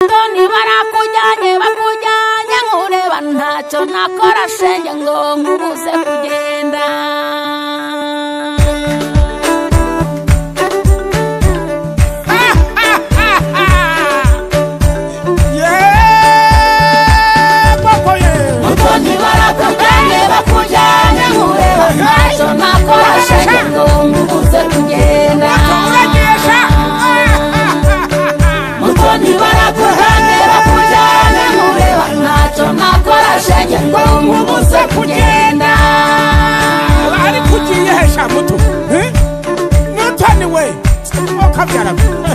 Mutoni barakujyanye bakujyanye nkureba ntacyo nakora shenge ngo nkubuze kugenda. Mutoni barakujyanye bakujyanye nkureba ntacyo nakora shenge ngo nkubuze kugenda. Mutoni barakujyanye bakujyanye nkureba ntacyo nakora shenge ngo nkubuze kugenda. Ari kugiye hesha mutu Mutoni we okabyara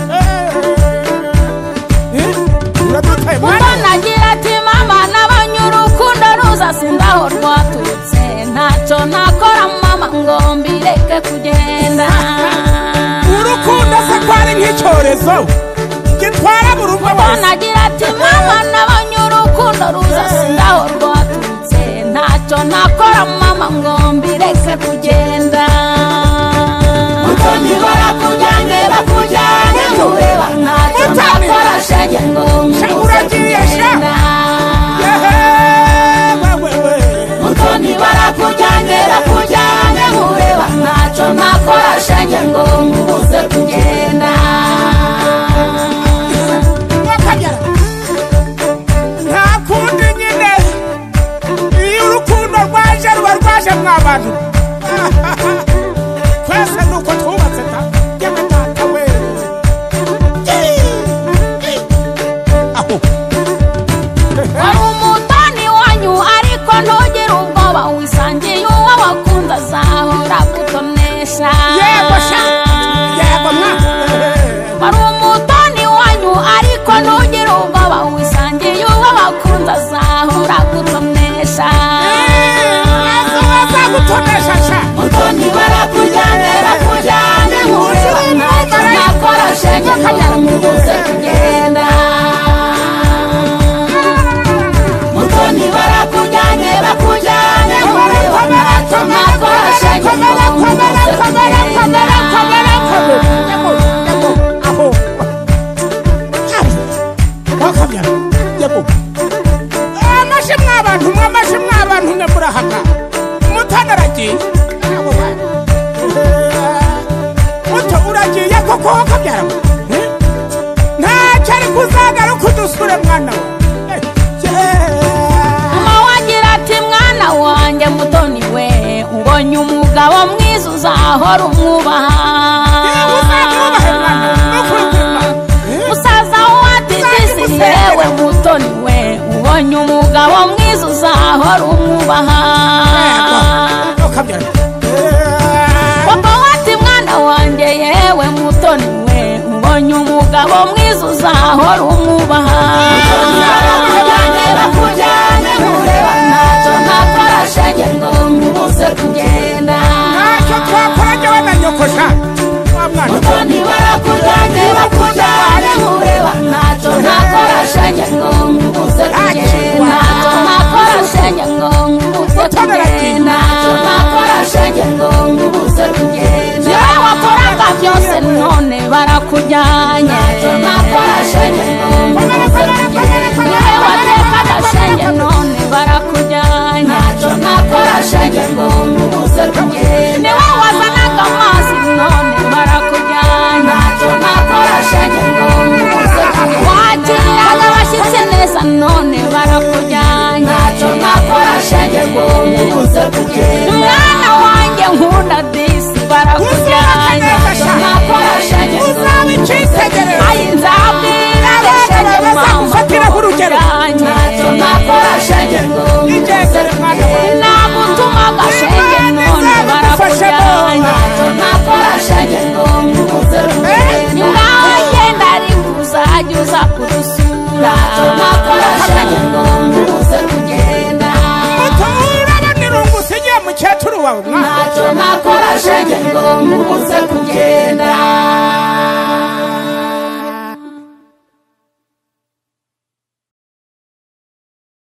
Mutoni agira ati mama nabonye urukundo ruzasindaho rwaturutse ntacyo nakora mama ngo mbireke kugenda. Urukundo se kwari nk'icyorezo gitwara burundu. Mutoni agira ati mama nabonye urukundo ruzasindaho rwaturutse ntacyo nakora mama ngo mbireke kugenda. Mutoni barakujyanye bakujyanye nkureba ntacyo nakora shenge ngo nkubuze kugenda. Mutoni barakujyanye bakujyanye nkureba ntacyo nakora shenge ngo nkubuze kugenda. Nta kundi nyine iyo urukundo rwaje ruba rwaje mw'abantu twese nuko twubatse ta y'amatata we aho Wari umutoni wanyu ariko ntugire ubwoba wisangiye uwo wakunda azahora gutonesha. yego sha yego mwa Wari umutoni wanyu ariko ntugire ubwoba wisangiye uwo wakunda azahora gutonesha. azagutonesha sha Mutoni barakujyanye bakujyanye nkureba ntacyo nakora shenge ngo nkubuze kugenda. Mutoni barakujyanye bakujyanye nkureba ntacyo nakora shenge ngo nkubuze kugenda. aho wakabyara yego amashi mw'abantu nyamurahaga Mutoni aragiye muto uragiye koko wakabyara ntacyo ari kuzagaruka udusure mwana we Mama wagira ati mwana wanjye Mutoni we ubonye umugabo mwiza uzahora umwubaha. Musaza wati disi yewe Mutoni we ubonye umugabo mwiza uzahora umwubaha. Papa wati mwana wanjye yewe Mutoni we ubonye umugabo mwiza uzahora umwubaha. Bakujyanye bakujyanye nkureba ntacyo nakora shenge ngo nkubuze kugenda. ntacyo twakora jyewe na nyoko sha wa mwana Mutoni barakujyanye bakujyanye nkureba ntacyo nakora shenge ngo nkubuze kugenda. Ntacyo nakora shenge ngo nkubuze kugenda. Ntacyo nakora shenge ngo nkubuze kugenda. Yewe wakoraga byose none barakujyanye. Ntacyo nakora shenge ngo nkubuze kugenda. Yewe watekaga shenge none barakujyanye. Ntacyo nakora shenge ngo nkubuze kugenda. Niwe wazanaga amazi none barakujyanye. Ntacyo nakora shenge ngo nkubuze kugenda. Wakiriraga abashyitsi neza none barakujyanye. Ntacyo nakora shenge ngo nkubuze kugenda. Mwana wanjye nkunda disi barakujyanye. Ntacyo nakora shenge ngo nkubuze kugenda. Ayi nzabwira shenge bazagufatiraho urugero ntacyo nakora shenge ngo nkubuze kugenda. Nagutumaga shenge none barakujyanye. Ntacyo nakora shenge ngo nkubuze kugenda. Ngaho ngenda ariko uzajya uza kudusura. Ntacyo nakora shenge ngo nkubuze kugenda. urabona irungu usigiye mukecuru wawe mwana Ntacyo nakora shenge ngo nkubuze kugenda.